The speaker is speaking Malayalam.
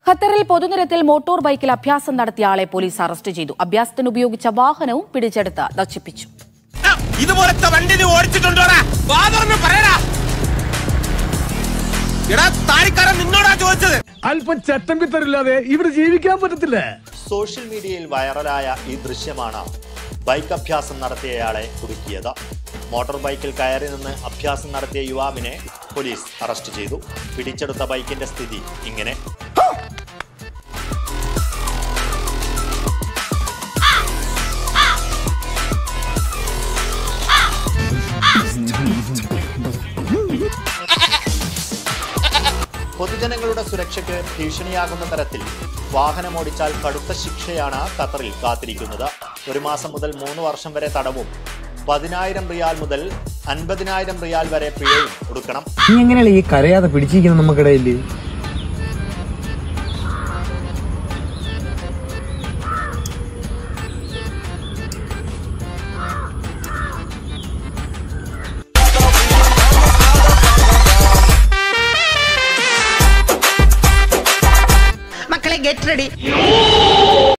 ഖത്തറിൽ പൊതുനിരത്തിൽ മോട്ടോർ ബൈക്കിൽ അഭ്യാസം നടത്തിയ ആളെ പോലീസ് അറസ്റ്റ് ചെയ്തു. അഭ്യാസത്തിന് ഉപയോഗിച്ച വാഹനവും പിടിച്ചെടുത്ത് നശിപ്പിച്ചു. ഇതുപോലത്തെ വണ്ടി നീ ഓടിച്ചിട്ടുണ്ടോടാ? നിന്നോടാ ചോദിച്ചത്. അല്പം ചട്ടം പിത്തരില്ലാതെ ഇവിടെ ജീവിക്കാൻ പറ്റത്തില്ല. സോഷ്യൽ മീഡിയയിൽ വൈറലായ ഈ ദൃശ്യമാണ് ബൈക്ക് അഭ്യാസം നടത്തിയയാളെ കുടുക്കിയത്. മോട്ടോർ ബൈക്കിൽ കയറി നിന്ന് അഭ്യാസം നടത്തിയ യുവാവിനെ പോലീസ് അറസ്റ്റ് ചെയ്തു. പിടിച്ചെടുത്ത ബൈക്കിന്റെ സ്ഥിതി ഇങ്ങനെ. പൊതുജനങ്ങളുടെ സുരക്ഷയ്ക്ക് ഭീഷണിയാകുന്ന തരത്തിൽ വാഹനമോടിച്ചാൽ കടുത്ത ശിക്ഷയാണ് ഖത്തറിൽ കാത്തിരിക്കുന്നത്. 1 മാസം മുതൽ 3 വർഷം വരെ തടവും 10,000 റിയാൽ മുതൽ 50,000 റിയാൽ വരെ പിഴയും കൊടുക്കണം. നീ എങ്ങനെയല്ലേ ഈ കരയാതെ പിടിച്ചിരിക്കുന്നത് നമുക്കിടയില്? മക്കളെ ഗെറ്റ് റെഡി.